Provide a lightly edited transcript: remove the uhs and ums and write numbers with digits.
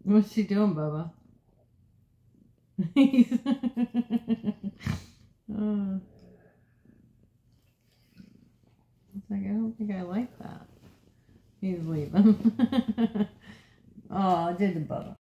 What's she doing, Bubba? He's It's like, I don't think I like that. He's leaving. Oh, I did the Bubba.